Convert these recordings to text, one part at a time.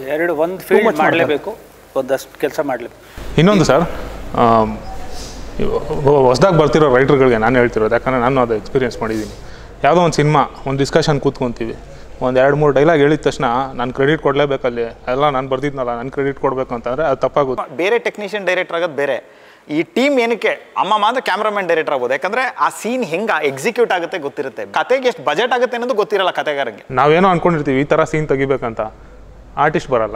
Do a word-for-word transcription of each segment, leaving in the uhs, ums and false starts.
ಎರಡು ಒಂದು ಫೀಲ್ಡ್ ಮಾಡಲೇಬೇಕು, ಒಂದಷ್ಟು ಕೆಲಸ ಮಾಡಲೇಬೇಕು. ಇನ್ನೊಂದು ಸರ್, ಹೊಸದಾಗಿ ಬರ್ತಿರೋ ರೈಟ್ರ್ಗಳಿಗೆ ನಾನು ಹೇಳ್ತಿರೋದು, ಯಾಕಂದರೆ ನಾನು ಅದು ಎಕ್ಸ್ಪೀರಿಯೆನ್ಸ್ ಮಾಡಿದ್ದೀನಿ. ಯಾವುದೋ ಒಂದು ಸಿನಿಮಾ ಒಂದು ಡಿಸ್ಕಷನ್ ಕೂತ್ಕೊತೀವಿ, ಒಂದು ಎರಡು ಮೂರು ಡೈಲಾಗ್ ಹೇಳಿದ ತಕ್ಷಣ ನಾನು ಕ್ರೆಡಿಟ್ ಕೊಡಲೇಬೇಕಲ್ಲಿ, ಎಲ್ಲ ನಾನು ಬರ್ದಿದ್ನಲ್ಲ ನಾನು ಕ್ರೆಡಿಟ್ ಕೊಡಬೇಕು ಅಂತಂದರೆ ಅದು ತಪ್ಪಾಗುತ್ತೆ. ಬೇರೆ ಟೆಕ್ನಿಷಿಯನ್ ಡೈರೆಕ್ಟರ್ ಆಗೋದು ಬೇರೆ, ಈ ಟೀಮ್ ಏನಕ್ಕೆ ಅಮ್ಮ ಮಾತ್ರ ಕ್ಯಾಮ್ರಾಮನ್ ಡೈರೆಕ್ಟರ್ ಆಗ್ಬೋದು, ಯಾಕಂದರೆ ಆ ಸೀನ್ ಹೆಂಗೆ ಎಕ್ಸಿಕ್ಯೂಟ್ ಆಗುತ್ತೆ ಗೊತ್ತಿರುತ್ತೆ, ಕತೆಗೆ ಎಷ್ಟು ಬಜೆಟ್ ಆಗುತ್ತೆ ಅನ್ನೋದು ಗೊತ್ತಿರಲ್ಲ ಕತೆಗಾರರಿಗೆ. ನಾವೇನೋ ಅಂದ್ಕೊಂಡಿರ್ತೀವಿ ಈ ಥರ ಸೀನ್ ತೆಗಿಬೇಕಂತ, ಆರ್ಟಿಸ್ಟ್ ಬರಲ್ಲ.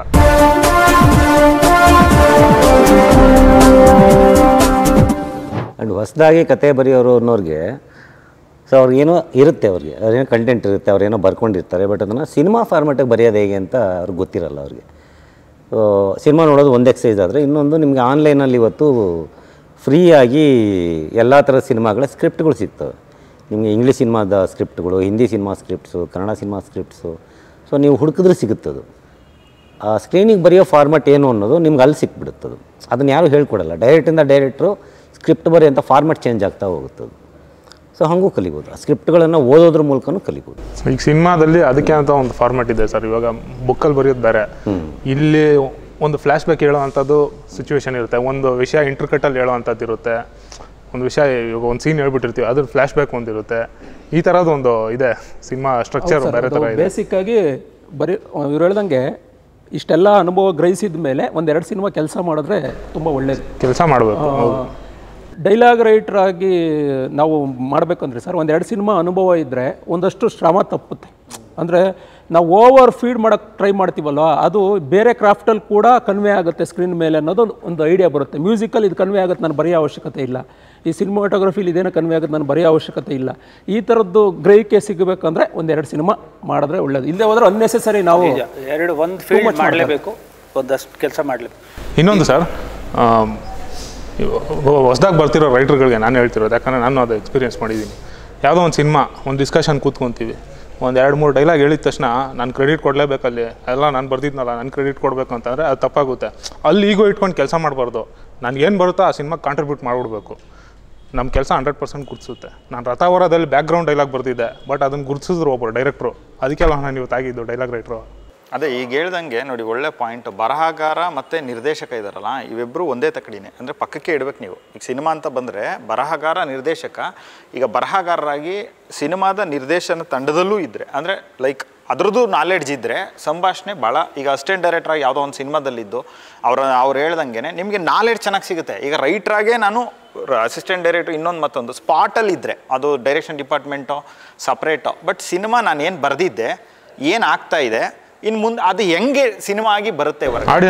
ಆ್ಯಂಡ್ ಹೊಸದಾಗಿ ಕತೆ ಬರೆಯೋರು ಅನ್ನೋರಿಗೆ ಸೊ ಅವ್ರಿಗೇನೋ ಇರುತ್ತೆ, ಅವ್ರಿಗೆ ಅವ್ರೇನೋ ಕಂಟೆಂಟ್ ಇರುತ್ತೆ, ಅವ್ರೇನೋ ಬರ್ಕೊಂಡಿರ್ತಾರೆ, ಬಟ್ ಅದನ್ನು ಸಿನಿಮಾ ಫಾರ್ಮೆಟಿಗೆ ಬರೆಯೋದು ಹೇಗೆ ಅಂತ ಅವ್ರಿಗೆ ಗೊತ್ತಿರಲ್ಲ ಅವ್ರಿಗೆ. ಸೊ ಸಿನಿಮಾ ನೋಡೋದು ಒಂದು ಎಕ್ಸೈಸ್ ಆದರೆ, ಇನ್ನೊಂದು ನಿಮಗೆ ಆನ್ಲೈನಲ್ಲಿ ಇವತ್ತು ಫ್ರೀಯಾಗಿ ಎಲ್ಲ ಥರದ ಸಿನಿಮಾಗಳ ಸ್ಕ್ರಿಪ್ಟ್ಗಳು ಸಿಗ್ತವೆ ನಿಮಗೆ. ಇಂಗ್ಲೀಷ್ ಸಿನಿಮಾದ ಸ್ಕ್ರಿಪ್ಟ್ಗಳು, Hindi cinema scripts, Kannada cinema scripts. So ನೀವು ಹುಡುಕಿದ್ರೆ ಸಿಗುತ್ತದು. ಆ ಸ್ಕ್ರೀನಿಗೆ ಬರೆಯೋ ಫಾರ್ಮೆಟ್ ಏನು ಅನ್ನೋದು ನಿಮ್ಗೆ ಅಲ್ಲಿ ಸಿಕ್ಬಿಡುತ್ತದು. ಅದನ್ನು ಯಾರೂ ಹೇಳ್ಕೊಡಲ್ಲ. ಡೈರೆಕ್ಟಿಂದ ಡೈರೆಕ್ಟ್ರು ಸ್ಕ್ರಿಪ್ಟ್ ಬರೆಯೋಂಥ ಫಾರ್ಮೆಟ್ ಚೇಂಜ್ ಆಗ್ತಾ ಹೋಗುತ್ತದು. ಸೊ ಹಾಗೂ ಕಲಿಬೋದು, ಆ ಸ್ಕ್ರಿಪ್ಟ್ಗಳನ್ನು ಓದೋದ್ರ ಮೂಲಕನೂ ಕಲಿಬೋದು. ಈಗ ಸಿನಿಮಾದಲ್ಲಿ ಅದಕ್ಕೆ ಅಂತ ಒಂದು ಫಾರ್ಮೆಟ್ ಇದೆ ಸರ್. ಇವಾಗ ಬುಕ್ಕಲ್ಲಿ ಬರೆಯೋದು ಬೇರೆ, ಇಲ್ಲಿ ಒಂದು ಫ್ಲ್ಯಾಶ್ ಬ್ಯಾಕ್ ಹೇಳೋ ಅಂಥದ್ದು ಸಿಚುವೇಶನ್ ಇರುತ್ತೆ, ಒಂದು ವಿಷಯ ಇಂಟರ್ಕಟಲ್ಲಿ ಹೇಳೋ ಅಂಥದ್ದು ಇರುತ್ತೆ, ಒಂದು ವಿಷಯ ಇವಾಗ ಒಂದು ಸೀನ್ ಹೇಳ್ಬಿಟ್ಟಿರ್ತೀವಿ ಅದ್ರ ಫ್ಲ್ಯಾಶ್ ಬ್ಯಾಕ್ ಒಂದಿರುತ್ತೆ. ಈ ಥರದ್ದು ಒಂದು ಇದೆ ಸಿನಿಮಾ ಸ್ಟ್ರಕ್ಚರ್ ಬೇರೆ ಥರ ಇದೆ. ಬೇಸಿಕ್ಕಾಗಿ ಬರೀ ಇವ್ರು ಹೇಳ್ದಂಗೆ ಇಷ್ಟೆಲ್ಲ ಅನುಭವ ಗ್ರಹಿಸಿದ ಮೇಲೆ ಒಂದೆರಡು ಸಿನಿಮಾ ಕೆಲಸ ಮಾಡಿದ್ರೆ ತುಂಬ ಒಳ್ಳೇದು. ಕೆಲಸ ಮಾಡಬೇಕು. ಡೈಲಾಗ್ ರೈಟರ್ ಆಗಿ ನಾವು ಮಾಡಬೇಕಂದ್ರೆ ಸರ್ ಒಂದೆರಡು ಸಿನಿಮಾ ಅನುಭವ ಇದ್ದರೆ ಒಂದಷ್ಟು ಶ್ರಮ ತಪ್ಪುತ್ತೆ. ಅಂದರೆ ನಾವು ಓವರ್ ಫೀಡ್ ಮಾಡೋಕ್ಕೆ ಟ್ರೈ ಮಾಡ್ತೀವಲ್ವ, ಅದು ಬೇರೆ ಕ್ರಾಫ್ಟಲ್ಲಿ ಕೂಡ ಕನ್ವೆ ಆಗುತ್ತೆ ಸ್ಕ್ರೀನ್ ಮೇಲೆ ಅನ್ನೋದು ಒಂದು ಐಡಿಯಾ ಬರುತ್ತೆ. ಮ್ಯೂಸಿಕಲ್ಲಿ ಇದು ಕನ್ವೆ ಆಗುತ್ತೆ, ನಾನು ಬರೆಯೋ ಅವಶ್ಯಕತೆ ಇಲ್ಲ. ಈ ಸಿನಿಮಾಟೋಗ್ರಫಿಲಿ ಇದೇನೋ ಕನ್ವೆ ಆಗುತ್ತೆ, ನಾನು ಬರೆಯೋ ಅವಶ್ಯಕತೆ ಇಲ್ಲ. ಈ ಥರದ್ದು ಗ್ರಹಿಕೆ ಸಿಗಬೇಕಂದ್ರೆ ಒಂದೆರಡು ಸಿನಿಮಾ ಮಾಡಿದ್ರೆ ಒಳ್ಳೇದು. ಇಲ್ಲದೆ ಹೋದ್ರೆ ಅನ್ನೆಸೆಸರಿ ನಾವು ಎರಡು ಒಂದು ಫೀಲ್ಡ್ ಮಾಡಲೇಬೇಕು, ಒಂದಷ್ಟು ಕೆಲಸ ಮಾಡಲೇಬೇಕು. ಇನ್ನೊಂದು ಸರ್, ಹೊಸದಾಗಿ ಬರ್ತಿರೋ ರೈಟ್ರ್ಗಳಿಗೆ ನಾನು ಹೇಳ್ತಿರೋದು, ಯಾಕಂದರೆ ನಾನು ಅದು ಎಕ್ಸ್ಪೀರಿಯೆನ್ಸ್ ಮಾಡಿದ್ದೀನಿ. ಯಾವುದೋ ಒಂದು ಸಿನಿಮಾ ಒಂದು ಡಿಸ್ಕಷನ್ ಕೂತ್ಕೊತೀವಿ, ಒಂದು ಎರಡು ಮೂರು ಡೈಲಾಗ್ ಹೇಳಿದ ತಕ್ಷಣ ನಾನು ಕ್ರೆಡಿಟ್ ಕೊಡಲೇಬೇಕಲ್ಲಿ, ಎಲ್ಲ ನಾನು ಬರ್ದಿದ್ನಲ್ಲ ನಾನು ಕ್ರೆಡಿಟ್ ಕೊಡಬೇಕು ಅಂತಂದರೆ ಅದು ತಪ್ಪಾಗುತ್ತೆ. ಅಲ್ಲಿ ಈಗೋ ಇಟ್ಕೊಂಡು ಕೆಲಸ ಮಾಡಬಾರ್ದು. ನನಗೇನು ಬರುತ್ತೋ ಆ ಸಿನಿಮಾಗೆ ಕಾಂಟ್ರಿಬ್ಯೂಟ್ ಮಾಡಿಬಿಡ್ಬೇಕು. ನಮ್ಮ ಕೆಲಸ ಹಂಡ್ರೆಡ್ ಪರ್ಸೆಂಟ್ ಗುರ್ತಿಸುತ್ತೆ. ನಾನು ರಥಾವರದಲ್ಲಿ ಬ್ಯಾಕ್ಗ್ರೌಂಡ್ ಡೈಲಾಗ್ ಬರ್ತಿದ್ದೆ, ಬಟ್ ಅದನ್ನು ಗುರ್ತಿಸಿದ್ರು ಒಬ್ಬರು ಡೈರೆಕ್ಟ್ರು, ಅದಕ್ಕೆಲ್ಲ ನಾನು ಇವತ್ತು ಆಗಿದ್ದು ಡೈಲಾಗ್ ರೈಟ್ರು. ಅದೇ ಈಗ ಹೇಳ್ದಂಗೆ ನೋಡಿ, ಒಳ್ಳೆ ಪಾಯಿಂಟ್. ಬರಹಗಾರ ಮತ್ತು ನಿರ್ದೇಶಕ ಇದ್ದಾರಲ್ಲ, ಇವಿಬ್ಬರು ಒಂದೇ ತಕಡಿನೇ, ಅಂದರೆ ಪಕ್ಕಕ್ಕೆ ಇಡಬೇಕು ನೀವು. ಈಗ ಸಿನಿಮಾ ಅಂತ ಬಂದರೆ ಬರಹಗಾರ ನಿರ್ದೇಶಕ, ಈಗ ಬರಹಗಾರರಾಗಿ ಸಿನಿಮಾದ ನಿರ್ದೇಶನ ತಂಡದಲ್ಲೂ ಇದ್ದರೆ, ಅಂದರೆ ಲೈಕ್ ಅದ್ರದ್ದು ನಾಲೆಡ್ಜ್ ಇದ್ದರೆ ಸಂಭಾಷಣೆ ಭಾಳ. ಈಗ ಅಸಿಸ್ಟೆಂಟ್ ಡೈರೆಕ್ಟ್ರಾಗಿ ಯಾವುದೋ ಒಂದು ಸಿನಿಮಾದಲ್ಲಿದ್ದು ಅವ್ರ ಅವ್ರು ಹೇಳ್ದಂಗೆ ನಿಮಗೆ ನಾಲೆಡ್ಜ್ ಚೆನ್ನಾಗಿ ಸಿಗುತ್ತೆ. ಈಗ ರೈಟ್ರಾಗೆ ನಾನು ಅಸಿಸ್ಟೆಂಟ್ ಡೈರೆಕ್ಟ್ರು ಇನ್ನೊಂದು ಮತ್ತೊಂದು ಸ್ಪಾಟಲ್ಲಿ ಇದ್ದರೆ ಅದು ಡೈರೆಕ್ಷನ್ ಡಿಪಾರ್ಟ್ಮೆಂಟೋ ಸಪ್ರೇಟೋ, ಬಟ್ ಸಿನಿಮಾ ನಾನು ಏನು ಬರೆದಿದ್ದೆ, ಏನು ಆಗ್ತಾ ಇದೆ, ಇನ್ನು ಮುಂದೆ ಅದು ಹೆಂಗೆ ಸಿನಿಮಾ ಆಗಿ ಬರುತ್ತೆ,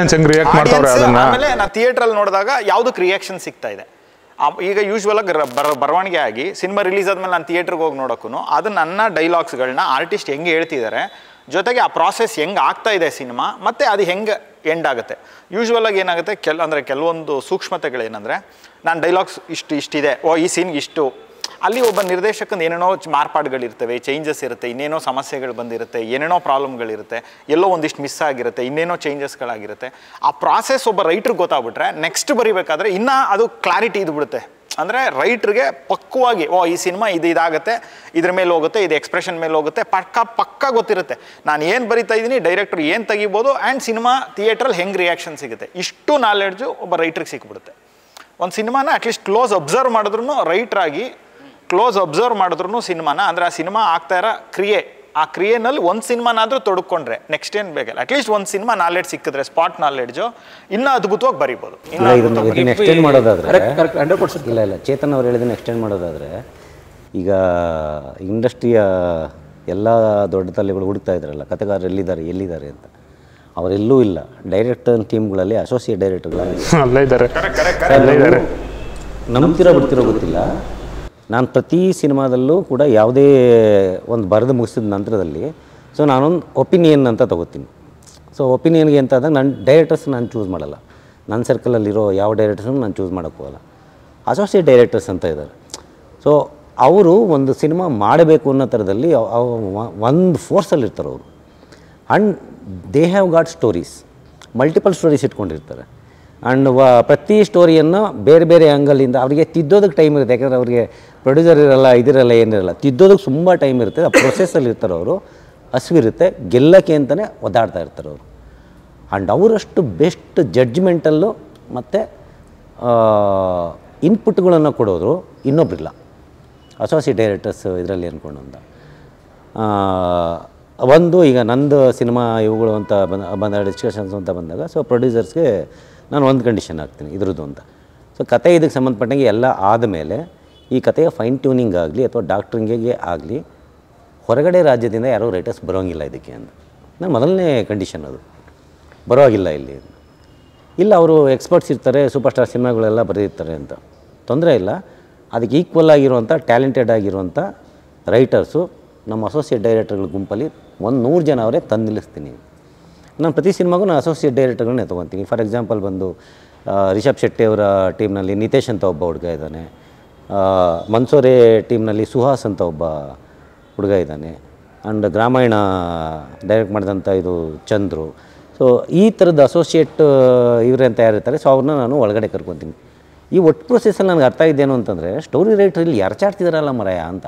ಆಮೇಲೆ ನಾನು ಥಿಯೇಟ್ರಲ್ಲಿ ನೋಡಿದಾಗ ಯಾವುದಕ್ಕೆ ರಿಯಾಕ್ಷನ್ ಸಿಗ್ತಾ ಇದೆ. ಈಗ ಯೂಶ್ವಲ್ ಆಗಿ ಬರ ಬರವಣಿಗೆ ಆಗಿ ಸಿನಿಮಾ ರಿಲೀಸ್ ಆದ್ಮೇಲೆ ನಾನು ಥಿಯೇಟ್ರಿಗೆ ಹೋಗಿ ನೋಡೋಕ್ಕೂ ಅದು ನನ್ನ ಡೈಲಾಗ್ಸ್ಗಳನ್ನ ಆರ್ಟಿಸ್ಟ್ ಹೆಂಗೆ ಹೇಳ್ತಿದ್ದಾರೆ, ಜೊತೆಗೆ ಆ ಪ್ರಾಸೆಸ್ ಹೆಂಗೆ ಆಗ್ತಾ ಇದೆ ಸಿನಿಮಾ, ಮತ್ತು ಅದು ಹೆಂಗೆ ಎಂಡ್ ಆಗುತ್ತೆ. ಯೂಶ್ವಲ್ ಆಗಿ ಏನಾಗುತ್ತೆ ಕೆಲ ಅಂದರೆ ಕೆಲವೊಂದು ಸೂಕ್ಷ್ಮತೆಗಳೇನೆಂದರೆ, ನಾನು ಡೈಲಾಗ್ಸ್ ಇಷ್ಟು ಇಷ್ಟಿದೆ, ಓ ಈ ಸೀನ್ಗೆ ಇಷ್ಟು, ಅಲ್ಲಿ ಒಬ್ಬ ನಿರ್ದೇಶಕನ ಏನೇನೋ ಮಾರ್ಪಾಡುಗಳಿರ್ತವೆ, ಚೇಂಜಸ್ ಇರುತ್ತೆ, ಇನ್ನೇನೋ ಸಮಸ್ಯೆಗಳು ಬಂದಿರುತ್ತೆ, ಏನೇನೋ ಪ್ರಾಬ್ಲಮ್ಗಳಿರುತ್ತೆ, ಎಲ್ಲೋ ಒಂದಿಷ್ಟು ಮಿಸ್ ಆಗಿರುತ್ತೆ, ಇನ್ನೇನೋ ಚೇಂಜಸ್ಗಳಾಗಿರುತ್ತೆ. ಆ ಪ್ರಾಸೆಸ್ ಒಬ್ಬ ರೈಟ್ರಿಗೆ ಗೊತ್ತಾಗ್ಬಿಟ್ರೆ ನೆಕ್ಸ್ಟ್ ಬರೀಬೇಕಾದ್ರೆ ಇನ್ನೂ ಅದು ಕ್ಲಾರಿಟಿ ಇದ್ಬಿಡುತ್ತೆ. ಅಂದರೆ ರೈಟ್ರಿಗೆ ಪಕ್ವವಾಗಿ ಓ ಈ ಸಿನಿಮಾ ಇದು ಇದಾಗುತ್ತೆ, ಇದ್ರ ಮೇಲೆ ಹೋಗುತ್ತೆ, ಇದು ಎಕ್ಸ್ಪ್ರೆಷನ್ ಮೇಲೆ ಹೋಗುತ್ತೆ, ಪಕ್ಕ ಪಕ್ಕ ಗೊತ್ತಿರುತ್ತೆ. ನಾನು ಏನು ಬರಿತಾ ಇದ್ದೀನಿ, ಡೈರೆಕ್ಟ್ರು ಏನು ತೆಗಿಬೋದು, ಆ್ಯಂಡ್ ಸಿನಿಮಾ ಥಿಯೇಟ್ರಲ್ಲಿ ಹೆಂಗೆ ರಿಯಾಕ್ಷನ್ ಸಿಗುತ್ತೆ, ಇಷ್ಟು ನಾಲೆಡ್ಜು ಒಬ್ಬ ರೈಟ್ರಿಗೆ ಸಿಕ್ಬಿಡುತ್ತೆ. ಒಂದು ಸಿನಿಮಾನ ಅಟ್ಲೀಸ್ಟ್ ಕ್ಲೋಸ್ ಅಬ್ಸರ್ವ್ ಮಾಡಿದ್ರು ರೈಟ್ರಾಗಿ ಕ್ಲೋಸ್ ಅಬ್ಸರ್ವ್ ಮಾಡಿದ್ರು ಸಿನಿಮಾನ, ಅಂದರೆ ಆ ಸಿನಿಮಾ ಆಗ್ತಾ ಇರೋ ಕ್ರಿಯೆ, ಆ ಕ್ರಿಯೆನಲ್ಲಿ ಒಂದು ಸಿನಿಮಾನಾದರೂ ತೊಡ್ಕೊಂಡ್ರೆ ನೆಕ್ಸ್ಟ್ ಏನು ಬೇಕಲ್ಲ, ಅಟ್ಲೀಸ್ಟ್ ಒಂದು ಸಿನಿಮಾ ನಾಲೆಡ್ಜ್ ಸಿಕ್ಕಿದ್ರೆ, ಸ್ಪಾಟ್ ನಾಲೆಡ್ಜು, ಇನ್ನೂ ಅದ್ಭುತವಾಗಿ ಬರಿಬೋದು. ಇದನ್ನ ಎಕ್ಸ್ಟೆಂಡ್ ಮಾಡೋದಾದರೆ ಇಲ್ಲ ಇಲ್ಲ ಚೇತನ್ ಅವ್ರು ಹೇಳಿದನ್ನು ಎಕ್ಸ್ಟೆಂಡ್ ಮಾಡೋದಾದರೆ, ಈಗ ಇಂಡಸ್ಟ್ರಿಯ ಎಲ್ಲ ದೊಡ್ಡ ತಲೆಗಳು ಹುಡುಕ್ತಾ ಇದ್ದಾರಲ್ಲ ಕಥೆಗಾರರು ಎಲ್ಲಿದ್ದಾರೆ ಎಲ್ಲಿದ್ದಾರೆ ಅಂತ, ಅವರೆಲ್ಲೂ ಇಲ್ಲ. ಡೈರೆಕ್ಟರ್ ಟೀಮ್ಗಳಲ್ಲಿ ಅಸೋಸಿಯೇಟ್ ಡೈರೆಕ್ಟರ್ಗಳಲ್ಲಿ ನಂಬ್ತಿರೋ ಬಿಡ್ತಿರೋ ಗೊತ್ತಿಲ್ಲ. ನಾನು ಪ್ರತಿ ಸಿನಿಮಾದಲ್ಲೂ ಕೂಡ ಯಾವುದೇ ಒಂದು ಬರೆದು ಮುಗಿಸಿದ ನಂತರದಲ್ಲಿ ಸೊ ನಾನೊಂದು ಒಪಿನಿಯನ್ ಅಂತ ತೊಗೋತೀನಿ. ಸೊ ಒಪಿನಿಯನ್ಗೆ ಅಂತ ಆದಾಗ ನನ್ನ ಡೈರೆಕ್ಟರ್ಸ್ ನಾನು ಚೂಸ್ ಮಾಡಲ್ಲ, ನನ್ನ ಸರ್ಕಲಲ್ಲಿರೋ ಯಾವ ಡೈರೆಕ್ಟರ್ಸನ್ನು ನಾನು ಚೂಸ್ ಮಾಡೋಕ್ಕೆ ಹೋಗಲ್ಲ. ಅಸೋಸಿಯೇಟ್ ಡೈರೆಕ್ಟರ್ಸ್ ಅಂತ ಇದ್ದಾರೆ. ಸೊ ಅವರು ಒಂದು ಸಿನಿಮಾ ಮಾಡಬೇಕು ಅನ್ನೋ ಥರದಲ್ಲಿ ಒಂದು ಫೋರ್ಸಲ್ಲಿರ್ತಾರೆ ಅವರು. And they have got stories, multiple stories ಇಟ್ಕೊಂಡಿರ್ತಾರೆ. ಆ್ಯಂಡ್ ವ ಪ್ರತಿ ಸ್ಟೋರಿಯನ್ನು ಬೇರೆ ಬೇರೆ ಆ್ಯಂಗಲಿಂದ ಅವರಿಗೆ ತಿದ್ದೋದಕ್ಕೆ ಟೈಮ್ ಇರುತ್ತೆ. ಯಾಕಂದರೆ ಅವರಿಗೆ ಪ್ರೊಡ್ಯೂಸರ್ ಇರಲ್ಲ, ಇದಿರಲ್ಲ, ಏನಿರಲ್ಲ, ತಿದ್ದೋದಕ್ಕೆ ತುಂಬ ಟೈಮ್ ಇರುತ್ತೆ. ಆ ಪ್ರೊಸೆಸ್ಸಲ್ಲಿ ಇರ್ತಾರೆ ಅವರು. ಹಸಿವಿರುತ್ತೆ, ಗೆಲ್ಲಕ್ಕೆ ಅಂತಲೇ ಒದ್ದಾಡ್ತಾ ಇರ್ತಾರೆ ಅವರು. ಆ್ಯಂಡ್ ಅವರಷ್ಟು ಬೆಸ್ಟ್ ಜಡ್ಜ್ಮೆಂಟಲ್ಲು ಮತ್ತು ಇನ್ಪುಟ್ಗಳನ್ನು ಕೊಡೋರು ಇನ್ನೊಬ್ಬರಿಲ್ಲ ಅಸೋಸಿಯೇಟ್ ಡೈರೆಕ್ಟರ್ಸ್ ಇದರಲ್ಲಿ ಅಂದ್ಕೊಂಡು ಅಂತ ಒಂದು ಈಗ ನಂದು ಸಿನಿಮಾ ಇವುಗಳು ಅಂತ ಬಂದ ಬಂದ ಡಿಸ್ಕಷನ್ಸ್ ಅಂತ ಬಂದಾಗ ಸೊ ಪ್ರೊಡ್ಯೂಸರ್ಸ್ಗೆ ನಾನು ಒಂದು ಕಂಡೀಷನ್ ಹಾಕ್ತೀನಿ ಇದ್ರದ್ದು ಅಂತ. ಸೊ ಕತೆ ಇದಕ್ಕೆ ಸಂಬಂಧಪಟ್ಟಂಗೆ ಎಲ್ಲ ಆದಮೇಲೆ ಈ ಕತೆಯ ಫೈನ್ ಟ್ಯೂನಿಂಗ್ ಆಗಲಿ ಅಥವಾ ಡಾಕ್ಟ್ರಿಂಗಿಗೆ ಆಗಲಿ ಹೊರಗಡೆ ರಾಜ್ಯದಿಂದ ಯಾರೋ ರೈಟರ್ಸ್ ಬರೋಂಗಿಲ್ಲ ಇದಕ್ಕೆ ಅಂತ ನಾನು ಮೊದಲನೇ ಕಂಡೀಷನ್. ಅದು ಬರೋವಾಗಿಲ್ಲ ಇಲ್ಲಿ. ಇಲ್ಲ ಅವರು ಎಕ್ಸ್ಪರ್ಟ್ಸ್ ಇರ್ತಾರೆ, ಸೂಪರ್ ಸ್ಟಾರ್ ಸಿನಿಮಾಗಳೆಲ್ಲ ಬರೆದಿರ್ತಾರೆ ಅಂತ ತೊಂದರೆ ಇಲ್ಲ. ಅದಕ್ಕೆ ಈಕ್ವಲ್ ಆಗಿರುವಂಥ ಟ್ಯಾಲೆಂಟೆಡ್ ಆಗಿರುವಂಥ ರೈಟರ್ಸು ನಮ್ಮ ಅಸೋಸಿಯೇಟ್ ಡೈರೆಕ್ಟರ್ಗಳ ಗುಂಪಲ್ಲಿ ಒಂದು ನೂರು ಜನ ಅವರೇ ತಂದು ನಿಲ್ಲಿಸ್ತೀನಿ. ನಾನು ಪ್ರತಿ ಸಿನಿಮಾಗೂ ನಾನು ಅಸೋಸಿಯೇಟ್ ಡೈರೆಕ್ಟರ್ಗಳನ್ನೇ ತೊಗೊತೀನಿ. ಫಾರ್ ಎಕ್ಸಾಂಪಲ್ ಬಂದು ರಿಷಬ್ ಶೆಟ್ಟಿ ಅವರ ಟೀಮ್ನಲ್ಲಿ ನಿತೇಶ್ ಅಂತ ಒಬ್ಬ ಹುಡುಗ ಇದ್ದಾನೆ, ಮನ್ಸೂರೆ ಟೀಮ್ನಲ್ಲಿ ಸುಹಾಸ್ ಅಂತ ಒಬ್ಬ ಹುಡುಗ ಇದ್ದಾನೆ, ಆ್ಯಂಡ್ ಗ್ರಾಮಾಯಣ ಡೈರೆಕ್ಟ್ ಮಾಡಿದಂಥ ಇದು ಚಂದ್ರು. ಸೊ ಈ ಥರದ ಅಸೋಸಿಯೇಟ್ ಇವರೇ ಅಂತ ಯಾರಿರ್ತಾರೆ, ಸೊ ಅವ್ರನ್ನ ನಾನು ಒಳಗಡೆ ಕರ್ಕೊತೀನಿ. ಈ ಒಟ್ಟು ಪ್ರೊಸೆಸಲ್ಲಿ ನನಗೆ ಅರ್ಥ ಇದ್ದೇನು ಅಂತಂದರೆ ಸ್ಟೋರಿ ರೈಟ್ರಲ್ಲಿ ಎರಚಾಡ್ತಿದಾರಲ್ಲ ಮರಯ ಅಂತ.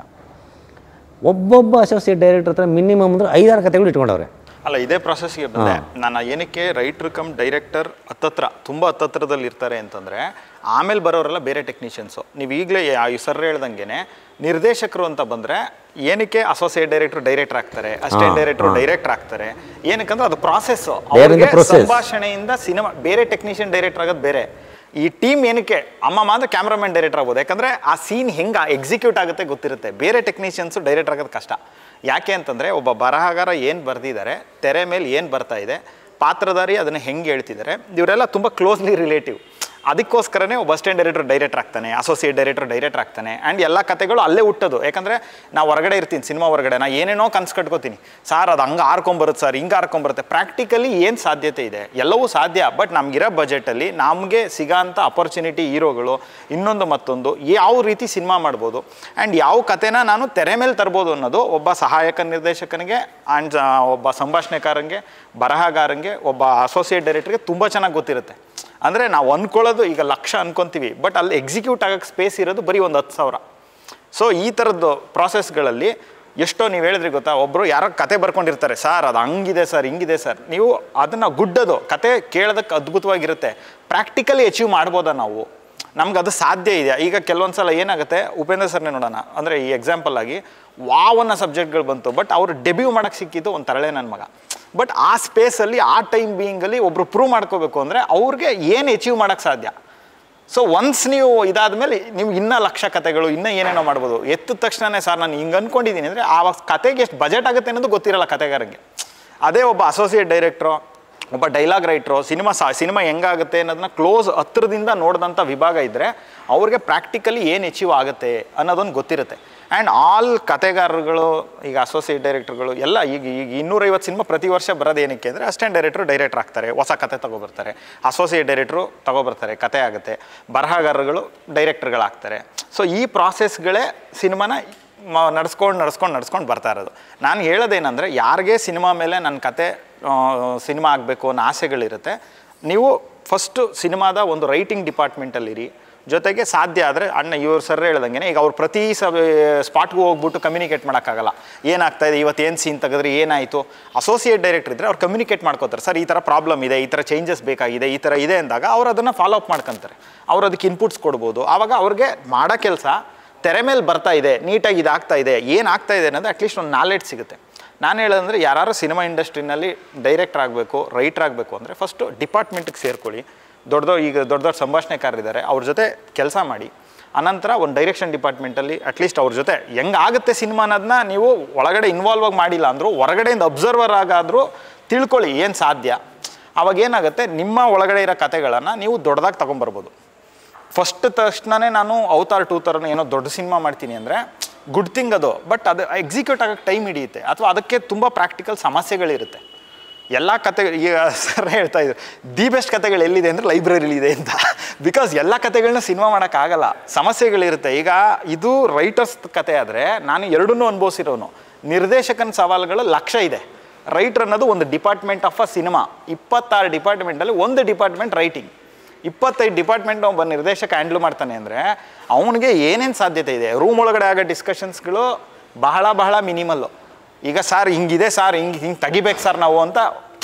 ಒಬ್ಬೊಬ್ಬ ಅಸೋಸಿಯೇಟ್ ಡೈರೆಕ್ಟರ್ ಹತ್ರ ಮಿನಿಮಮ್ ಅಂದ್ರೆ ಐದಾರು ಕಥೆಗಳು ಇಟ್ಕೊಂಡವ್ರೆ. ಅಲ್ಲ, ಇದೇ ಪ್ರೊಸೆಸ್ಗೆ ಬಂದೆ ನಾನು. ಏನಕ್ಕೆ ರೈಟ್ರ್ ಕಮ್ ಡೈರೆಕ್ಟರ್ ಹತ್ತತ್ರ ತುಂಬ ಹತ್ತತ್ರದಲ್ಲಿ ಇರ್ತಾರೆ ಅಂತಂದರೆ ಆಮೇಲೆ ಬರೋರೆಲ್ಲ ಬೇರೆ ಟೆಕ್ನಿಷಿಯನ್ಸು. ನೀವು ಈಗಲೇ ಸರ್ ಹೇಳ್ದಂಗೆ ನಿರ್ದೇಶಕರು ಅಂತ ಬಂದರೆ ಏನಕ್ಕೆ ಅಸೋಸಿಯೇಟ್ ಡೈರೆಕ್ಟರ್ ಡೈರೆಕ್ಟರ್ ಆಗ್ತಾರೆ, ಅಸಿಸ್ಟೆಂಟ್ ಡೈರೆಕ್ಟರ್ ಡೈರೆಕ್ಟರ್ ಆಗ್ತಾರೆ, ಏನಕ್ಕಂದ್ರೆ ಅದು ಪ್ರಾಸೆಸ್ಸು. ಸಂಭಾಷಣೆಯಿಂದ ಸಿನಿಮಾ ಬೇರೆ ಟೆಕ್ನಿಷಿಯನ್ ಡೈರೆಕ್ಟರ್ ಆಗೋದು ಬೇರೆ. ಈ ಟೀಮ್ ಏನಕ್ಕೆ ಅಮ್ಮ ಅಂದ್ರೆ ಕ್ಯಾಮ್ರಾಮನ್ ಡೈರೆಕ್ಟರ್ ಆಗ್ಬೋದು, ಯಾಕಂದರೆ ಆ ಸೀನ್ ಹೆಂಗೆ ಎಕ್ಸಿಕ್ಯೂಟ್ ಆಗುತ್ತೆ ಗೊತ್ತಿರುತ್ತೆ. ಬೇರೆ ಟೆಕ್ನಿಷಿಯನ್ಸು ಡೈರೆಕ್ಟರ್ ಆಗೋದು ಕಷ್ಟ. ಯಾಕೆ ಅಂತಂದರೆ ಒಬ್ಬ ಬರಹಗಾರ ಏನು ಬರೆದಿದ್ದಾರೆ, ತೆರೆ ಮೇಲೆ ಏನು ಬರ್ತಾ ಇದೆ, ಪಾತ್ರಧಾರಿ ಅದನ್ನು ಹೆಂಗೆ ಹೇಳ್ತಿದ್ದಾರೆ, ಇವರೆಲ್ಲ ತುಂಬ ಕ್ಲೋಸ್ಲಿ ರಿಲೇಟಿವ್. ಅದಕ್ಕೋಸ್ಕರನೇ ಒಬ್ಬ ಅಸಿಸ್ಟೆಂಟ್ ಡೈರೆಕ್ಟರ್ ಡೈರೆಕ್ಟರ್ ಆಗ್ತಾನೆ, ಅಸೋಸಿಯೇಟ್ ಡೈರೆಕ್ಟರ್ ಡೈರೆಕ್ಟರ್ ಆಗ್ತಾನೆ. ಆ್ಯಂಡ್ ಎಲ್ಲ ಕತೆಗಳು ಅಲ್ಲೇ ಹುಟ್ಟೋದು. ಯಾಕಂದರೆ ನಾವು ಹೊರಗಡೆ ಇರ್ತೀನಿ, ಸಿನಿಮಾ ಹೊರಗಡೆ ನಾ ಏನೇನೋ ಕನ್ಸು ಕಟ್ಕೋತೀನಿ, ಸಾರ್ ಅದು ಹಂಗೆ ಆರ್ಕೊಂಬರುತ್ತೆ, ಸರ್ ಹಿಂಗೆ ಆರ್ಕೊಂಬರುತ್ತೆ. ಪ್ರಾಕ್ಟಿಕಲಿ ಏನು ಸಾಧ್ಯತೆ ಇದೆ, ಎಲ್ಲವೂ ಸಾಧ್ಯ. ಬಟ್ ನಮಗಿರೋ ಬಜೆಟಲ್ಲಿ ನಮಗೆ ಸಿಗೋಂಥ ಅಪರ್ಚುನಿಟಿ, ಹೀರೋಗಳು, ಇನ್ನೊಂದು ಮತ್ತೊಂದು ಯಾವ ರೀತಿ ಸಿನಿಮಾ ಮಾಡ್ಬೋದು ಆ್ಯಂಡ್ ಯಾವ ಕತೆನ ನಾನು ತೆರೆ ಮೇಲೆ ತರ್ಬೋದು ಅನ್ನೋದು ಒಬ್ಬ ಸಹಾಯಕ ನಿರ್ದೇಶಕನಿಗೆ ಆ್ಯಂಡ್ ಒಬ್ಬ ಸಂಭಾಷಣೆಕಾರಂಗೆ, ಬರಹಗಾರಂಗೆ, ಒಬ್ಬ ಅಸೋಸಿಯೇಟ್ ಡೈರೆಕ್ಟರ್ಗೆ ತುಂಬ ಚೆನ್ನಾಗಿ ಗೊತ್ತಿರುತ್ತೆ. ಅಂದರೆ ನಾವು ಅಂದ್ಕೊಳ್ಳೋದು ಈಗ ಲಕ್ಷ ಅನ್ಕೊತೀವಿ, ಬಟ್ ಅಲ್ಲಿ ಎಕ್ಸಿಕ್ಯೂಟ್ ಆಗೋಕ್ಕೆ ಸ್ಪೇಸ್ ಇರೋದು ಬರೀ ಒಂದು ಹತ್ತು ಸಾವಿರ. ಸೊ ಈ ಥರದ್ದು ಪ್ರಾಸೆಸ್ಗಳಲ್ಲಿ ಎಷ್ಟೋ ನೀವು ಹೇಳಿದ್ರಿ ಗೊತ್ತಾ, ಒಬ್ಬರು ಯಾರೋ ಕತೆ ಬರ್ಕೊಂಡಿರ್ತಾರೆ, ಸರ್ ಅದು ಹಂಗಿದೆ ಸರ್ ಹಿಂಗಿದೆ ಸರ್, ನೀವು ಅದನ್ನು ಗುಡ್ಡೋದು ಕತೆ ಕೇಳೋದಕ್ಕೆ ಅದ್ಭುತವಾಗಿರುತ್ತೆ. ಪ್ರಾಕ್ಟಿಕಲಿ ಅಚೀವ್ ಮಾಡ್ಬೋದಾ ನಾವು, ನಮ್ಗೆ ಅದು ಸಾಧ್ಯ ಇದೆಯಾ? ಈಗ ಕೆಲವೊಂದು ಸಲ ಏನಾಗುತ್ತೆ, ಉಪೇಂದ್ರ ಸರ್ನೇ ನೋಡೋಣ, ಅಂದರೆ ಈ ಎಕ್ಸಾಂಪಲ್ ಆಗಿ ವಾವನ್ನ ಸಬ್ಜೆಕ್ಟ್ಗಳು ಬಂತು, ಬಟ್ ಅವರು ಡೆಬ್ಯೂ ಮಾಡೋಕ್ಕೆ ಸಿಕ್ಕಿದ್ದು ಒಂದು ತರಳೆ ನನ್ನ ಮಗ. ಬಟ್ ಆ ಸ್ಪೇಸಲ್ಲಿ ಆ ಟೈಮ್ ಬೀಯಿಂಗಲ್ಲಿ ಒಬ್ಬರು ಪ್ರೂವ್ ಮಾಡ್ಕೋಬೇಕು ಅಂದರೆ ಅವ್ರಿಗೆ ಏನು ಅಚೀವ್ ಮಾಡೋಕ್ಕೆ ಸಾಧ್ಯ. ಸೊ ಒನ್ಸ್ ನೀವು ಇದಾದಮೇಲೆ ನೀವು ಇನ್ನೂ ಲಕ್ಷ ಕತೆಗಳು ಇನ್ನೂ ಏನೇನೋ ಮಾಡ್ಬೋದು. ಎತ್ತಿದ ತಕ್ಷಣವೇ ಸರ್ ನಾನು ಹಿಂಗೆ ಅಂದ್ಕೊಂಡಿದ್ದೀನಿ ಅಂದರೆ ಆ ಕತೆಗೆ ಎಷ್ಟು ಬಜೆಟ್ ಆಗುತ್ತೆ ಅನ್ನೋದು ಗೊತ್ತಿರಲ್ಲ ಕತೆಗಾರರಿಗೆ. ಅದೇ ಒಬ್ಬ ಅಸೋಸಿಯೇಟ್ ಡೈರೆಕ್ಟ್ರು, ಒಬ್ಬ ಡೈಲಾಗ್ ರೈಟ್ರು, ಸಿನಿಮಾ ಸಾ ಸಿನಿಮಾ ಹೆಂಗಾಗುತ್ತೆ ಅನ್ನೋದನ್ನ ಕ್ಲೋಸ್ ಹತ್ರದಿಂದ ನೋಡಿದಂಥ ವಿಭಾಗ ಇದ್ದರೆ ಅವ್ರಿಗೆ ಪ್ರಾಕ್ಟಿಕಲಿ ಏನು ಅಚೀವ್ ಆಗುತ್ತೆ ಅನ್ನೋದೊಂದು ಗೊತ್ತಿರುತ್ತೆ. ಆ್ಯಂಡ್ ಆಲ್ ಕತೆಗಾರರುಗಳು, ಈಗ ಅಸೋಸಿಯೇಟ್ ಡೈರೆಕ್ಟರ್ಗಳು ಎಲ್ಲ ಈಗ ಈಗ ಇನ್ನೂರೈವತ್ತು ಸಿನಿಮಾ ಪ್ರತಿ ವರ್ಷ ಬರೋದು ಏನಕ್ಕೆ ಅಂದರೆ ಅಸಿಸ್ಟೆಂಟ್ ಡೈರೆಕ್ಟ್ರು ಡೈರೆಕ್ಟರ್ ಆಗ್ತಾರೆ, ಹೊಸ ಕತೆ ತೊಗೊಬರ್ತಾರೆ, ಅಸೋಸಿಯೇಟ್ ಡೈರೆಕ್ಟ್ರು ತೊಗೊಬರ್ತಾರೆ, ಕತೆ ಆಗುತ್ತೆ, ಬರಹಗಾರರುಗಳು ಡೈರೆಕ್ಟರ್ಗಳಾಗ್ತಾರೆ. ಸೊ ಈ ಪ್ರಾಸೆಸ್ಗಳೇ ಸಿನಿಮಾನ ನಡ್ಸ್ಕೊಂಡು ನಡ್ಸ್ಕೊಂಡು ನಡ್ಸ್ಕೊಂಡು ಬರ್ತಾ ಇರೋದು. ನಾನು ಹೇಳೋದೇನೆಂದರೆ ಯಾರಿಗೆ ಸಿನಿಮಾ ಮೇಲೆ ನನ್ನ ಕತೆ ಸಿನಿಮಾ ಆಗಬೇಕು ಅನ್ನೋ ಆಸೆಗಳಿರುತ್ತೆ, ನೀವು ಫಸ್ಟು ಸಿನಿಮಾದ ಒಂದು ರೈಟಿಂಗ್ ಡಿಪಾರ್ಟ್ಮೆಂಟಲ್ಲಿರಿ. ಜೊತೆಗೆ ಸಾಧ್ಯ ಆದರೆ ಅಣ್ಣ ಇವ್ರು ಸರ್ ಹೇಳ್ದಂಗೆ ಈಗ ಅವ್ರು ಪ್ರತಿ ಸಭೆ ಸ್ಪಾಟ್ಗೂ ಹೋಗ್ಬಿಟ್ಟು ಕಮ್ಯುನಿಕೇಟ್ ಮಾಡೋಕ್ಕಾಗಲ್ಲ. ಏನಾಗ್ತಾಯಿದೆ, ಇವತ್ತು ಏನು ಸೀನ್ ತೆಗೆದ್ರೆ ಏನಾಯಿತು. ಅಸೋಸಿಯೇಟ್ ಡೈರೆಕ್ಟರ್ ಇದ್ದರೆ ಅವ್ರು ಕಮ್ಯುನಿಕೇಟ್ ಮಾಡ್ಕೋತಾರೆ, ಸರ್ ಈ ಥರ ಪ್ರಾಬ್ಲಮ್ ಇದೆ, ಈ ಥರ ಚೇಂಜಸ್ ಬೇಕಾಗಿದೆ, ಈ ಥರ ಇದೆ ಅಂದಾಗ ಅವ್ರು ಅದನ್ನು ಫಾಲೋ ಅಪ್ ಮಾಡ್ಕೊತಾರೆ. ಅವ್ರು ಅದಕ್ಕೆ ಇನ್ಪುಟ್ಸ್ ಕೊಡ್ಬೋದು. ಆವಾಗ ಅವ್ರಿಗೆ ಮಾಡೋ ಕೆಲಸ ತೆರೆ ಮೇಲೆ ಬರ್ತಾ ಇದೆ, ನೀಟಾಗಿ ಇದಾಗ್ತಾ ಇದೆ, ಏನಾಗ್ತಾ ಇದೆ ಅನ್ನೋದು ಅಟ್ಲೀಸ್ಟ್ ಒಂದು ನಾಲೆಡ್ಜ್ ಸಿಗುತ್ತೆ. ನಾನು ಹೇಳೋದಂದರೆ ಯಾರು ಸಿನಿಮಾ ಇಂಡಸ್ಟ್ರಿನಲ್ಲಿ ಡೈರೆಕ್ಟರ್ ಆಗಬೇಕು, ರೈಟರ್ ಆಗಬೇಕು ಅಂದರೆ ಫಸ್ಟು ಡಿಪಾರ್ಟ್ಮೆಂಟಿಗೆ ಸೇರ್ಕೊಳ್ಳಿ. ದೊಡ್ಡ ದೊಡ್ಡ ಈಗ ದೊಡ್ಡ ದೊಡ್ಡ ಸಂಭಾಷಣೆಕಾರರಿದ್ದಾರೆ, ಅವ್ರ ಜೊತೆ ಕೆಲಸ ಮಾಡಿ. ಅನಂತರ ಒಂದು ಡೈರೆಕ್ಷನ್ ಡಿಪಾರ್ಟ್ಮೆಂಟಲ್ಲಿ ಅಟ್ಲೀಸ್ಟ್ ಅವ್ರ ಜೊತೆ ಹೆಂಗಾಗುತ್ತೆ ಸಿನಿಮಾ ಅನ್ನೋದನ್ನ ನೀವು ಒಳಗಡೆ ಇನ್ವಾಲ್ವ್ ಆಗಿ ಮಾಡಿಲ್ಲ ಅಂದರೂ ಹೊರಗಡೆಯಿಂದ ಅಬ್ಸರ್ವರ್ ಆಗಾದರೂ ತಿಳ್ಕೊಳ್ಳಿ ಏನು ಸಾಧ್ಯ. ಅವಾಗ ಏನಾಗುತ್ತೆ, ನಿಮ್ಮ ಒಳಗಡೆ ಇರೋ ಕತೆಗಳನ್ನು ನೀವು ದೊಡ್ಡದಾಗಿ ತೊಗೊಂಬರ್ಬೋದು. ಫಸ್ಟ್ ತಕ್ಷಣವೇ ನಾನು ಅವತಾರ್ ಟೂ ಥರನೂ ಏನೋ ದೊಡ್ಡ ಸಿನಿಮಾ ಮಾಡ್ತೀನಿ ಅಂದರೆ ಗುಡ್ ಥಿಂಗ್ ಅದು. ಬಟ್ ಅದು ಎಕ್ಸಿಕ್ಯೂಟ್ ಆಗೋಕ್ಕೆ ಟೈಮ್ ಹಿಡಿಯುತ್ತೆ, ಅಥವಾ ಅದಕ್ಕೆ ತುಂಬ ಪ್ರಾಕ್ಟಿಕಲ್ ಸಮಸ್ಯೆಗಳಿರುತ್ತೆ. ಎಲ್ಲ ಕತೆ ಈಗ ಸರ್ ಹೇಳ್ತಾ ಇದ್ರು ದಿ ಬೆಸ್ಟ್ ಕತೆಗಳು ಎಲ್ಲಿದೆ ಅಂದರೆ ಲೈಬ್ರರಿಲಿ ಇದೆ ಅಂತ. ಬಿಕಾಸ್ ಎಲ್ಲ ಕತೆಗಳನ್ನ ಸಿನಿಮಾ ಮಾಡೋಕ್ಕಾಗಲ್ಲ, ಸಮಸ್ಯೆಗಳಿರುತ್ತೆ. ಈಗ ಇದು ರೈಟರ್ಸ್ ಕತೆ ಆದರೆ ನಾನು ಎರಡನ್ನೂ ಅನುಭವಿಸಿರೋನು. ನಿರ್ದೇಶಕನ ಸವಾಲುಗಳು ಲಕ್ಷ ಇದೆ. ರೈಟರ್ ಅನ್ನೋದು ಒಂದು ಡಿಪಾರ್ಟ್ಮೆಂಟ್ ಆಫ್ ಅ ಸಿನಿಮಾ. ಇಪ್ಪತ್ತಾರು ಡಿಪಾರ್ಟ್ಮೆಂಟಲ್ಲಿ ಒಂದು ಡಿಪಾರ್ಟ್ಮೆಂಟ್ ರೈಟಿಂಗ್. ಇಪ್ಪತ್ತೈದು ಡಿಪಾರ್ಟ್ಮೆಂಟ್ ಒಬ್ಬ ನಿರ್ದೇಶಕ ಹ್ಯಾಂಡ್ಲ್ ಮಾಡ್ತಾನೆ ಅಂದರೆ ಅವನಿಗೆ ಏನೇನು ಸಾಧ್ಯತೆ ಇದೆ. ರೂಮ್ ಒಳಗಡೆ ಆಗೋ ಡಿಸ್ಕಷನ್ಸ್ಗಳು ಬಹಳ ಬಹಳ ಮಿನಿಮಲ್ಲು. ಈಗ ಸಾರ್ ಹಿಂಗಿದೆ, ಸಾರ್ ಹಿಂಗೆ ಹಿಂಗೆ ತೆಗಿಬೇಕು ಸರ್ ನಾವು ಅಂತ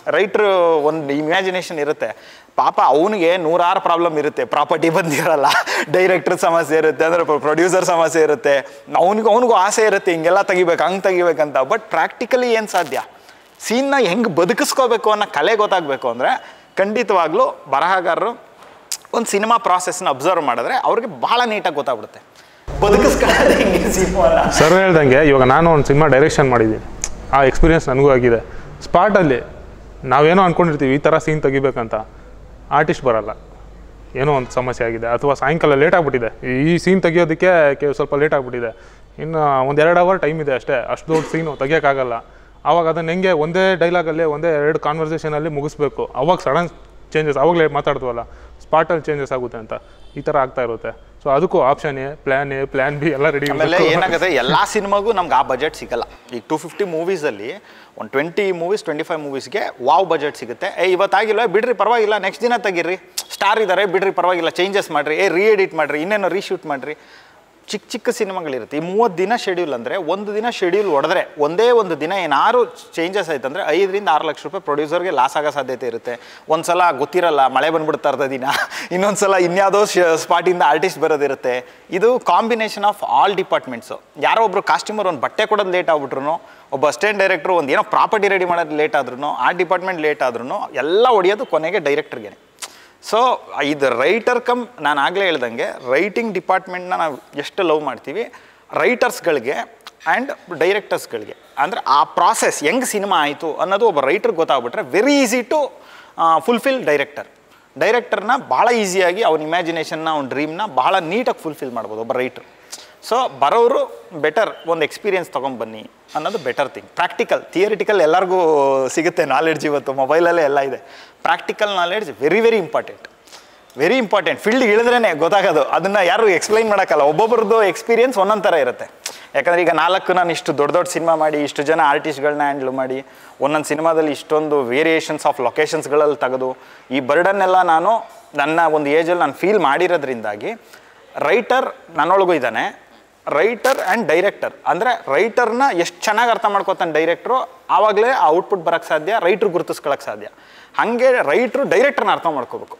ರೈಟ್ರು ಒಂದು ಇಮ್ಯಾಜಿನೇಷನ್ ಇರುತ್ತೆ, ಪಾಪ ಅವನಿಗೆ ನೂರಾರು ಪ್ರಾಬ್ಲಮ್ ಇರುತ್ತೆ, ಪ್ರಾಪರ್ಟಿ ಬಂದಿರಲ್ಲ, ಡೈರೆಕ್ಟರ್ ಸಮಸ್ಯೆ ಇರುತ್ತೆ, ಅಂದರೆ ಪ್ರೊಡ್ಯೂಸರ್ ಸಮಸ್ಯೆ ಇರುತ್ತೆ, ಅವನಿಗೂ ಅವನಿಗೂ ಆಸೆ ಇರುತ್ತೆ ಹಿಂಗೆಲ್ಲ ತೆಗಿಬೇಕು ಹಂಗೆ ತೆಗಿಬೇಕಂತ. ಬಟ್ ಪ್ರಾಕ್ಟಿಕಲಿ ಏನು ಸಾಧ್ಯ, ಸೀನ್ನ ಹೆಂಗೆ ಬದುಕಿಸ್ಕೋಬೇಕು ಅನ್ನೋ ಕಲೆ ಗೊತ್ತಾಗಬೇಕು ಅಂದರೆ ಖಂಡಿತವಾಗ್ಲೂ ಬರಹಗಾರರು ಒಂದು ಸಿನಿಮಾ ಪ್ರಾಸೆಸ್ನ ಅಬ್ಸರ್ವ್ ಮಾಡಿದ್ರೆ ಅವ್ರಿಗೆ ಭಾಳ ನೀಟಾಗಿ ಗೊತ್ತಾಗ್ಬಿಡುತ್ತೆ ಬದುಕಿಸ್ಕೊಳ್ಳೋದು ಹೆಂಗೆ ಸಿನಿಮಾನ. ಸರ್ ಹೇಳ್ದಂಗೆ ಇವಾಗ ನಾನು ಒಂದು ಸಿನಿಮಾ ಡೈರೆಕ್ಷನ್ ಮಾಡಿದ್ದೀನಿ, ಆ ಎಕ್ಸ್ಪೀರಿಯನ್ಸ್ ನನಗೂ ಆಗಿದೆ. ಸ್ಪಾಟಲ್ಲಿ ನಾವೇನೋ ಅಂದ್ಕೊಂಡಿರ್ತೀವಿ ಈ ಥರ ಸೀನ್ ತೆಗಿಬೇಕಂತ, ಆರ್ಟಿಸ್ಟ್ ಬರಲ್ಲ, ಏನೋ ಒಂದು ಸಮಸ್ಯೆ ಆಗಿದೆ, ಅಥವಾ ಸಾಯಂಕಾಲ ಲೇಟ್ ಆಗಿಬಿಟ್ಟಿದೆ, ಈ ಸೀನ್ ತೆಗಿಯೋದಕ್ಕೆ ಸ್ವಲ್ಪ ಲೇಟ್ ಆಗಿಬಿಟ್ಟಿದೆ, ಇನ್ನು ಒಂದು ಎರಡು ಅವರ್ ಟೈಮ್ ಇದೆ ಅಷ್ಟೇ, ಅಷ್ಟು ದೊಡ್ಡ ಸೀನು ತೆಗಿಯೋಕ್ಕಾಗಲ್ಲ. ಆವಾಗ ಅದನ್ನು ಹೆಂಗೆ ಒಂದೇ ಡೈಲಾಗಲ್ಲಿ ಒಂದೇ ಎರಡು ಕಾನ್ವರ್ಸೇಷನಲ್ಲಿ ಮುಗಿಸ್ಬೇಕು, ಅವಾಗ ಸಡನ್ ಚೇಂಜಸ್, ಅವಾಗಲೇ ಮಾತಾಡ್ತೀವಲ್ಲ ಸ್ಪಾಟಲ್ಲಿ ಚೇಂಜಸ್ ಆಗುತ್ತೆ ಅಂತ, ಈ ಥರ ಆಗ್ತಾ ಇರುತ್ತೆ. ಸೊ ಅದಕ್ಕೂ option A, plan A, plan B ಎಲ್ಲ ರೆಡಿ. ಆಮೇಲೆ ಏನಾಗುತ್ತೆ, ಎಲ್ಲ ಸಿನಿಮಾಗೂ ನಮ್ಗೆ ಆ ಬಜೆಟ್ ಸಿಗಲ್ಲ. ಈಗ ಟೂ ಫಿಫ್ಟಿ ಮೂವೀಸಲ್ಲಿ ಒಂದು ಟ್ವೆಂಟಿ ಮೂವೀಸ್ ಟ್ವೆಂಟಿ ಫೈವ್ ಮೂವೀಸ್ಗೆ ವಾವ್ ಬಜೆಟ್ ಸಿಗುತ್ತೆ. ಏ ಇವತ್ತಾಗಿಲ್ಲ ಬಿಡ್ರಿ ಪರವಾಗಿಲ್ಲ, ನೆಕ್ಸ್ಟ್ ದಿನ ತೆಗೀರಿ, ಸ್ಟಾರ್ ಇದ್ದಾರೆ ಬಿಡ್ರಿ ಪರವಾಗಿಲ್ಲ, ಚೇಂಜಸ್ ಮಾಡಿರಿ, ಏ ರೀ ಎಡಿಟ್ ಮಾಡಿರಿ, ಇನ್ನೇನೋ ರೀಶೂಟ್ ಮಾಡಿರಿ. ಚಿಕ್ಕ ಚಿಕ್ಕ ಸಿನಿಮಾಗಳಿರುತ್ತೆ. ಈ ಮೂವತ್ತು ದಿನ ಶೆಡ್ಯೂಲ್ ಅಂದರೆ ಒಂದು ದಿನ ಶೆಡ್ಯೂಲ್ ಹೊಡೆದ್ರೆ ಒಂದೇ ಒಂದು ದಿನ ಏನಾರು ಚೇಂಜಸ್ ಆಯ್ತಂದರೆ ಐದರಿಂದ ಆರು ಲಕ್ಷ ರೂಪಾಯಿ ಪ್ರೊಡ್ಯೂಸರ್ಗೆ ಲಾಸ್ ಆಗೋ ಸಾಧ್ಯತೆ ಇರುತ್ತೆ. ಒಂದು ಸಲ ಗೊತ್ತಿರಲ್ಲ, ಮಳೆ ಬಂದ್ಬಿಡ್ತಾ ಇರ್ತ ದಿನ, ಇನ್ನೊಂದು ಸಲ ಇನ್ಯಾವುದೋ ಸ್ಪಾಟಿಂದ ಆರ್ಟಿಸ್ಟ್ ಬರೋದಿರುತ್ತೆ. ಇದು ಕಾಂಬಿನೇಷನ್ ಆಫ್ ಆಲ್ ಡಿಪಾರ್ಟ್ಮೆಂಟ್ಸು. ಯಾರೋ ಒಬ್ಬರು ಕಾಸ್ಟ್ಯೂಮರ್ ಒಂದು ಬಟ್ಟೆ ಕೊಡೋದು ಲೇಟ್ ಆಗ್ಬಿಟ್ರು, ಒಬ್ಬ ಅಸಿಸ್ಟೆಂಟ್ ಡೈರೆಕ್ಟ್ರು ಒಂದು ಏನೋ ಪ್ರಾಪರ್ಟಿ ರೆಡಿ ಮಾಡೋದು ಲೇಟ್ ಆದ್ರೂ, ಆ ಡಿಪಾರ್ಟ್ಮೆಂಟ್ ಲೇಟ್ ಆದ್ರೂ ಎಲ್ಲ ಹೊಡೆಯೋದು ಕೊನೆಗೆ ಡೈರೆಕ್ಟರ್ಗೆ. ಸೊ ಇದು ರೈಟರ್ ಕಮ್, ನಾನು ಆಗಲೇ ಹೇಳ್ದಂಗೆ ರೈಟಿಂಗ್ ಡಿಪಾರ್ಟ್ಮೆಂಟ್ನ ನಾವು ಎಷ್ಟು ಲವ್ ಮಾಡ್ತೀವಿ, ರೈಟರ್ಸ್ಗಳಿಗೆ ಆ್ಯಂಡ್ ಡೈರೆಕ್ಟರ್ಸ್ಗಳಿಗೆ ಅಂದರೆ ಆ ಪ್ರಾಸೆಸ್ ಹೆಂಗೆ ಸಿನಿಮಾ ಆಯಿತು ಅನ್ನೋದು ಒಬ್ಬ ರೈಟರ್ಗೆ ಗೊತ್ತಾಗ್ಬಿಟ್ರೆ very easy to fulfil director. ಡೈರೆಕ್ಟರ್ನ ಭಾಳ ಈಸಿಯಾಗಿ ಅವ್ನ ಇಮ್ಯಾಜಿನೇಷನ್ನ ಅವ್ನ ಡ್ರೀಮ್ನ ಭಾಳ ನೀಟಾಗಿ ಫುಲ್ಫಿಲ್ ಮಾಡ್ಬೋದು ಒಬ್ಬ ರೈಟ್ರು. ಸೊ ಬರೋರು ಬೆಟರ್ ಒಂದು ಎಕ್ಸ್ಪೀರಿಯನ್ಸ್ ತೊಗೊಂಬನ್ನಿ ಅನ್ನೋದು ಬೆಟರ್ ಥಿಂಗ್. ಪ್ರಾಕ್ಟಿಕಲ್, ಥಿಯರಿಟಿಕಲ್ ಎಲ್ಲರಿಗೂ ಸಿಗುತ್ತೆ ನಾಲೆಡ್ಜ್, ಇವತ್ತು ಮೊಬೈಲಲ್ಲೇ ಎಲ್ಲ ಇದೆ. Practical knowledge very very important, very important. ಫೀಲ್ಡ್ಗೆ ಇಳಿದ್ರೇ ಗೊತ್ತಾಗೋದು, ಅದನ್ನು ಯಾರು ಎಕ್ಸ್ಪ್ಲೈನ್ ಮಾಡೋಕ್ಕಲ್ಲ. ಒಬ್ಬೊಬ್ರದ್ದು ಎಕ್ಸ್ಪೀರಿಯನ್ಸ್ ಒಂದೊಂದು ಥರ ಇರುತ್ತೆ. ಯಾಕಂದರೆ ಈಗ ನಾಲ್ಕು ನಾನು ಇಷ್ಟು ದೊಡ್ಡ ದೊಡ್ಡ ಸಿನಿಮಾ ಮಾಡಿ, ಇಷ್ಟು ಜನ ಆರ್ಟಿಸ್ಟ್ಗಳನ್ನ ಹ್ಯಾಂಡ್ಲ್ ಮಾಡಿ, ಒಂದೊಂದು ಸಿನಿಮಾದಲ್ಲಿ ಇಷ್ಟೊಂದು ವೇರಿಯೇಷನ್ಸ್ ಆಫ್ ಲೊಕೇಶನ್ಸ್ಗಳಲ್ಲಿ ತೆಗೆದು ಈ ಬರ್ಡನ್ನೆಲ್ಲ ನಾನು ನನ್ನ ಒಂದು ಏಜಲ್ಲಿ ನಾನು ಫೀಲ್ ಮಾಡಿರೋದ್ರಿಂದಾಗಿ ರೈಟರ್ ನನ್ನೊಳಗೂ ಇದ್ದಾನೆ. ರೈಟರ್ ಆ್ಯಂಡ್ ಡೈರೆಕ್ಟರ್ ಅಂದರೆ ರೈಟರ್ನ ಎಷ್ಟು ಚೆನ್ನಾಗಿ ಅರ್ಥ ಮಾಡ್ಕೋತಾನೆ ಡೈರೆಕ್ಟ್ರು, ಆವಾಗಲೇ ಆ ಔಟ್ಪುಟ್ ಬರೋಕ್ಕೆ ಸಾಧ್ಯ, ರೈಟ್ರು ಗುರುತಿಸ್ಕೊಳ್ಳೋಕ್ಕೆ ಸಾಧ್ಯ. ಹಾಗೆ ರೈಟ್ರು ಡೈರೆಕ್ಟ್ರನ್ನ ಅರ್ಥ ಮಾಡ್ಕೋಬೇಕು.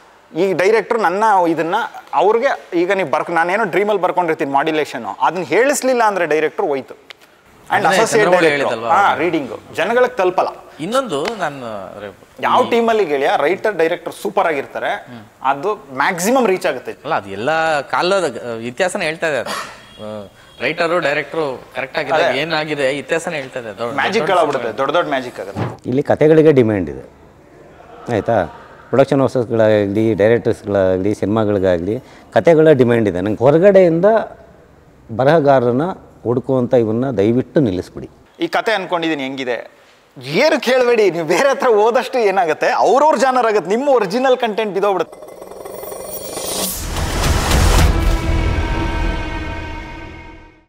ಈಗ ಡೈರೆಕ್ಟ್ರು ನನ್ನ ಇದನ್ನು ಅವ್ರಿಗೆ, ಈಗ ನೀವು ಬರ್ಕೊ ನಾನೇನೋ ಡ್ರೀಮಲ್ಲಿ ಬರ್ಕೊಂಡಿರ್ತೀನಿ ಮಾಡ್ಯುಲೇಷನು, ಅದನ್ನ ಹೇಳಿಸ್ಲಿಲ್ಲ ಅಂದರೆ ಡೈರೆಕ್ಟ್ರು ಹೋಯ್ತು. ಆ್ಯಂಡ್ ಅಸೋಸಿಯೇಟ್ ಹಾಂ ರೀಡಿಂಗು ಜನಗಳಿಗೆ ತಲುಪಲ್ಲ. ಇನ್ನೊಂದು ನಾನು ಯಾವ ಟೀಮಲ್ಲಿ ಗೆಳೆಯ ರೈಟರ್ ಡೈರೆಕ್ಟರ್ ಸೂಪರ್ ಆಗಿರ್ತಾರೆ, ಅದು ಮ್ಯಾಕ್ಸಿಮಮ್ ರೀಚ್ ಆಗುತ್ತೆ. ಅಲ್ಲ, ಅದು ಎಲ್ಲ ಕಾಲದ ಇತಿಹಾಸನೇ ಹೇಳ್ತಾ ಇದೆ. ರೈಟರು ಡೈರೆಕ್ಟ್ರು ಕರೆಕ್ಟ್ ಆಗಿದೆ, ಏನಾಗಿದೆ ಇತಿಹಾಸನೇ ಹೇಳ್ತಾ ಇದೆ. ಮ್ಯಾಜಿಕ್ ಆಗ್ಬಿಡುತ್ತೆ, ದೊಡ್ಡ ದೊಡ್ಡ ಮ್ಯಾಜಿಕ್ ಆಗುತ್ತೆ. ಇಲ್ಲಿ ಕತೆಗಳಿಗೆ ಡಿಮ್ಯಾಂಡ್ ಇದೆ, ಆಯಿತಾ. ಪ್ರೊಡಕ್ಷನ್ ಹೌಸಸ್ಗಳಾಗಲಿ, ಡೈರೆಕ್ಟರ್ಸ್ಗಳಾಗಲಿ, ಸಿನಿಮಾಗಳಿಗಾಗಲಿ ಕತೆಗಳ ಡಿಮ್ಯಾಂಡ್ ಇದೆ. ನಂಗೆ ಹೊರಗಡೆಯಿಂದ ಬರಹಗಾರನ ಹುಡುಕುವಂಥ ಇವನ್ನ ದಯವಿಟ್ಟು ನಿಲ್ಲಿಸ್ಬಿಡಿ. ಈ ಕತೆ ಅನ್ಕೊಂಡಿದ್ದೀನಿ ಹೆಂಗಿದೆ, ಏನು ಕೇಳಬೇಡಿ. ನೀವು ಬೇರೆ ಹತ್ರ ಹೋದಷ್ಟು ಏನಾಗುತ್ತೆ, ಅವ್ರವ್ರ ಜಾನರ್ ಆಗುತ್ತೆ, ನಿಮ್ಮ ಒರಿಜಿನಲ್ ಕಂಟೆಂಟ್ ಬಿದೋಗ್ಬಿಡುತ್ತೆ.